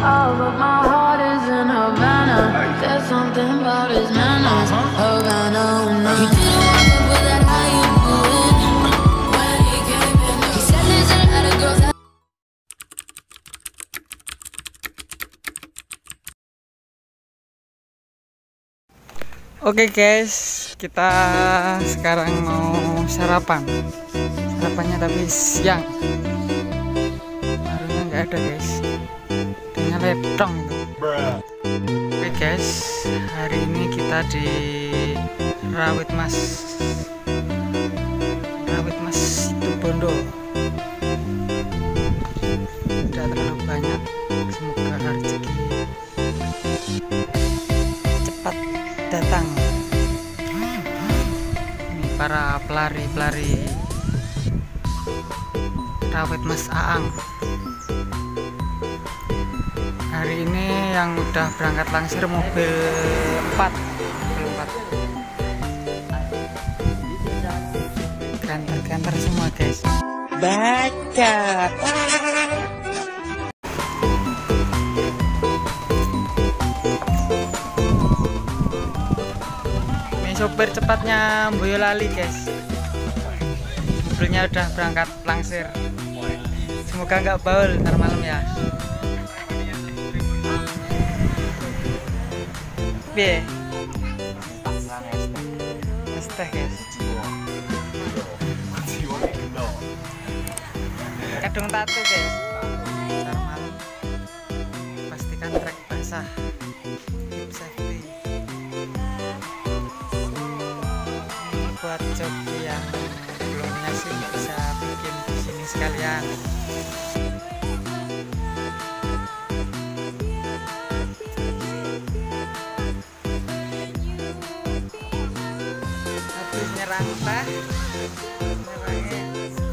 Oh, but my heart is in Havana. There's something about his manners. Havana, no. He didn't walk up with that how you doing. When he came in, he said there's a lot of girls that. Oke guys, kita sekarang mau sarapan. Sarapannya tapi siang. Barunya nggak ada guys. Adanya ledong itu. Oke guys, hari ini kita di Rawit Mas Situbondo. Tidak terlalu banyak. Semoga rezeki cepat datang. Ini para pelari-pelari Rawit Mas Aang. Hari ini yang udah berangkat langsir mobil 4. Ganter-ganter semua guys. Baca. Sopir cepatnya Boyolali guys, mobilnya udah berangkat langsir. Semoga nggak baul ntar malam ya. Biar es teh guys, kadung tatu guys. Ntar malam pastikan trek basah, keep safety. Buat joki yang belum ngasih bisa bikin di sini sekalian. Habis nyerang teh, nyerangnya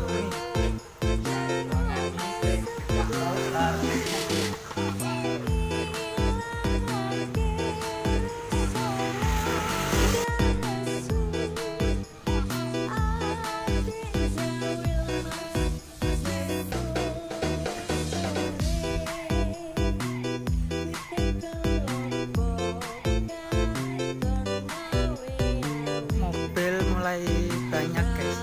mulai banyak guys.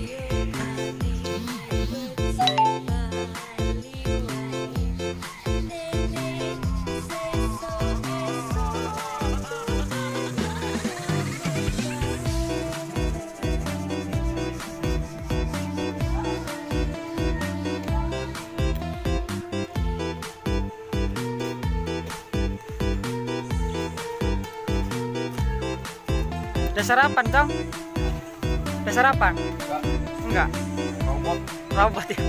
Udah sarapan Kang? Udah sarapan? Enggak. Robot ya.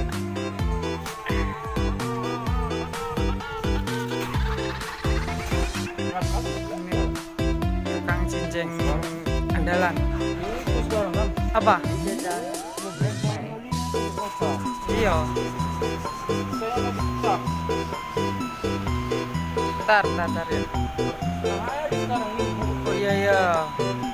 Tukang cincin andalan. Apa? Iya. Bentar ya. Oh iya.